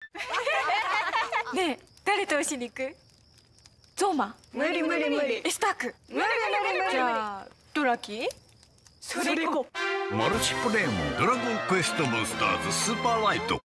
ねえ、誰としに行く？ゾーマ？ 無理無理無理。 スターク？ 無理無理無理。 じゃあドラキ？それ行こう。 マルチプレイもドラゴンクエストモンスターズスーパーライト。